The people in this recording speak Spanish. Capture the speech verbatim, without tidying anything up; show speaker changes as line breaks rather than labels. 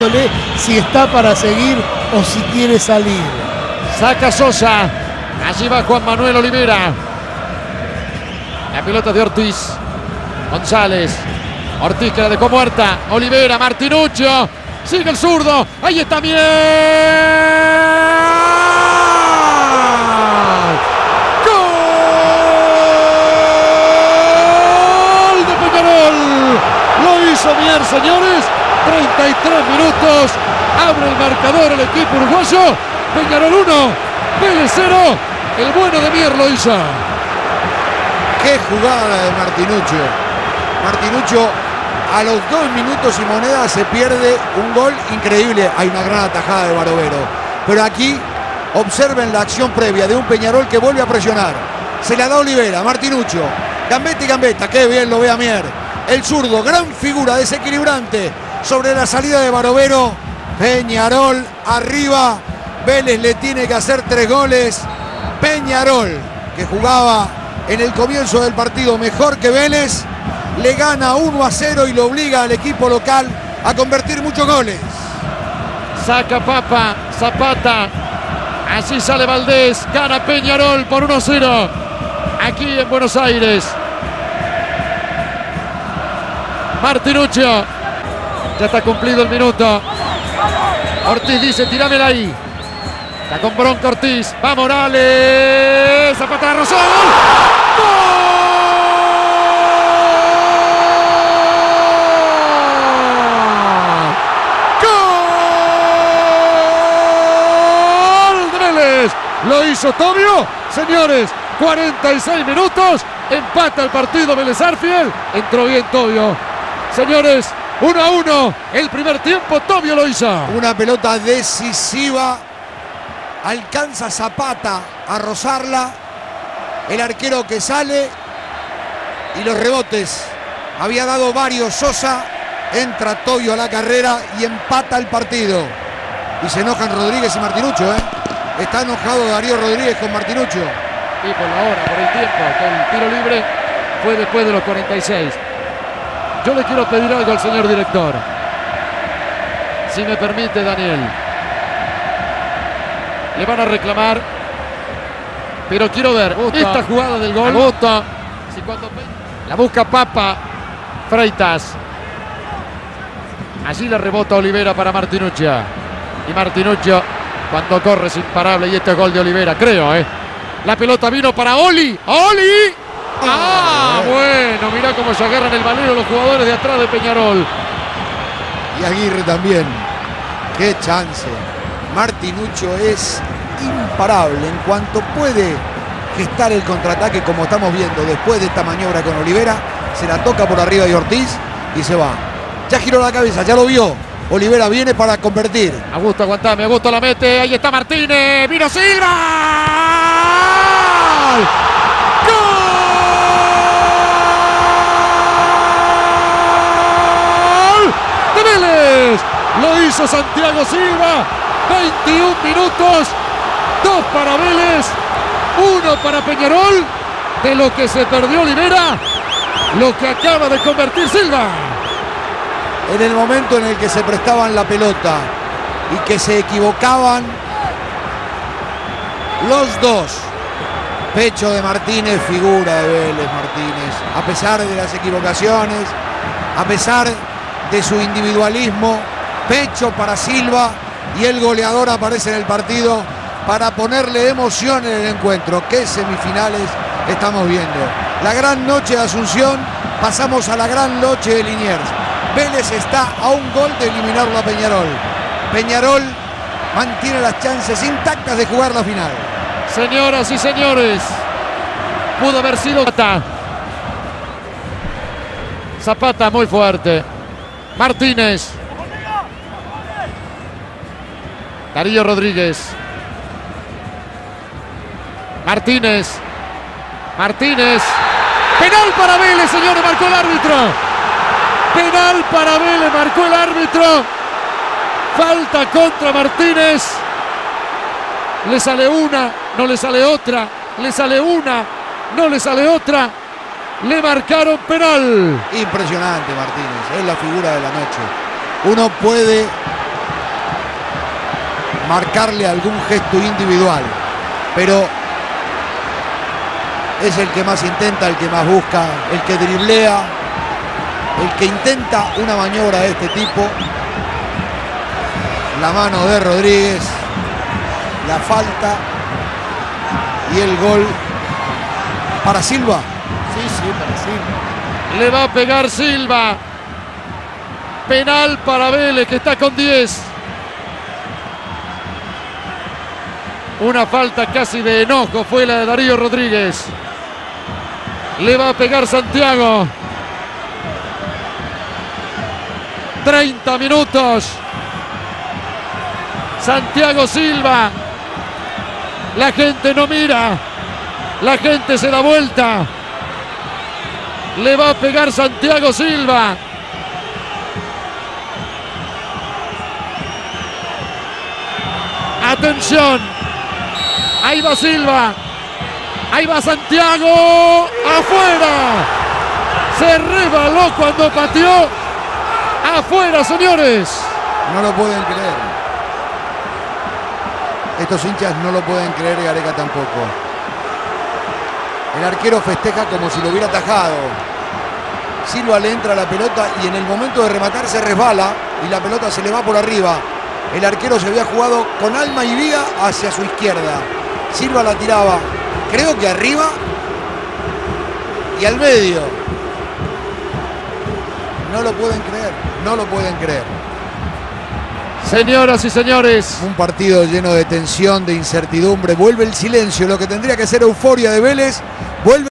diciéndole si está para seguir o si quiere salir.
Saca Sosa. Allí va Juan Manuel Olivera. La pelota de Ortiz. González. Ortiz que la dejó muerta. Olivera, Martinuccio. Sigue el zurdo. Ahí está bien. ¡Gol de Peñarol! Lo hizo Mier, señores. treinta y tres minutos. Abre el marcador el equipo uruguayo. Peñarol uno. Vélez cero. El bueno de Mier lo hizo.
Qué jugada de Martinuccio. Martinuccio a los dos minutos y moneda se pierde un gol increíble. Hay una gran atajada de Barovero. Pero aquí observen la acción previa de un Peñarol que vuelve a presionar. Se la da Olivera, Martinuccio. Gambetta y Gambetta. Qué bien lo ve a Mier. El zurdo, gran figura desequilibrante sobre la salida de Barovero. Peñarol arriba. Vélez le tiene que hacer tres goles. Peñarol, que jugaba en el comienzo del partido mejor que Vélez, le gana uno a cero y lo obliga al equipo local a convertir muchos goles.
Saca Papa, Zapata. Así sale Valdés. Gana Peñarol por uno a cero. Aquí en Buenos Aires. Martinuccio. Ya está cumplido el minuto. Ortiz dice, tirámela ahí. Está con bronca Ortiz. Va Morales. Zapata de Rosal. ¡Gol! ¡Gol de Vélez! Lo hizo Tobio. Señores, cuarenta y seis minutos. Empata el partido Vélez Arfiel. Entró bien Tobio. Señores, uno a uno. El primer tiempo Tobio lo hizo.
Una pelota decisiva. Alcanza Zapata a rozarla. El arquero que sale. Y los rebotes. Había dado varios Sosa. Entra Tobio a la carrera y empata el partido. Y se enojan Rodríguez y Martinuccio, ¿eh? Está enojado Darío Rodríguez con Martinuccio.
Y por la hora, por el tiempo, que el tiro libre fue después de los cuarenta y seis. Yo le quiero pedir algo al señor director. Si me permite, Daniel. Le van a reclamar. Pero quiero ver gusta. Esta jugada del gol. Gusta. Si cuando la busca Papa. Freitas. Allí la rebota Olivera para Martinuccio. Y Martinuccio, cuando corre, es imparable. Y este es gol de Olivera, creo, ¿eh? La pelota vino para Oli. ¡Oli! ¡Ah! Bueno, mirá cómo se agarran el valero los jugadores de atrás de Peñarol.
Y Aguirre también. ¡Qué chance! Martinuccio es imparable en cuanto puede gestar el contraataque, como estamos viendo después de esta maniobra con Olivera. Se la toca por arriba de Ortiz y se va. Ya giró la cabeza, ya lo vio. Olivera viene para convertir.
Augusto, aguantame, Augusto la mete. Ahí está Martínez. ¡Vino Silva! ¡Gol! ¡De Vélez! Lo hizo Santiago Silva. veintiún minutos. Dos para Vélez. Uno para Peñarol. De lo que se perdió Olivera. Lo que acaba de convertir Silva.
En el momento en el que se prestaban la pelota y que se equivocaban los dos. Pecho de Martínez, figura de Vélez Martínez. A pesar de las equivocaciones, a pesar de su individualismo, pecho para Silva y el goleador aparece en el partido para ponerle emoción en el encuentro. ¿Qué semifinales estamos viendo? La gran noche de Asunción, pasamos a la gran noche de Liniers. Vélez está a un gol de eliminarlo a Peñarol. Peñarol mantiene las chances intactas de jugar la final.
Señoras y señores, pudo haber sido Zapata. Zapata muy fuerte. Martínez. Darío Rodríguez. Martínez. Martínez. Penal para Vélez, señores, marcó el árbitro. Penal para Vélez, marcó el árbitro. Falta contra Martínez. Le sale una, no le sale otra. Le sale una, no le sale otra. Le marcaron penal.
Impresionante Martínez, es la figura de la noche. Uno puede marcarle algún gesto individual, pero es el que más intenta, el que más busca, el que driblea, el que intenta una maniobra de este tipo. La mano de Rodríguez, la falta y el gol para Silva.
Sí, sí, para Silva.
Le va a pegar Silva. Penal para Vélez, que está con diez. Una falta casi de enojo fue la de Darío Rodríguez. Le va a pegar Santiago. treinta minutos. Santiago Silva. La gente no mira. La gente se da vuelta. Le va a pegar Santiago Silva. Atención. Ahí va Silva. Ahí va Santiago. Afuera. Se rebaló cuando pateó. Afuera, señores.
No lo pueden creer. Estos hinchas no lo pueden creer, Gareca tampoco. El arquero festeja como si lo hubiera atajado. Silva le entra la pelota y en el momento de rematar se resbala y la pelota se le va por arriba. El arquero se había jugado con alma y vida hacia su izquierda. Silva la tiraba, creo que arriba y al medio. No lo pueden creer, no lo pueden creer.
Señoras y señores,
un partido lleno de tensión, de incertidumbre. Vuelve el silencio, lo que tendría que ser euforia de Vélez. Vuelve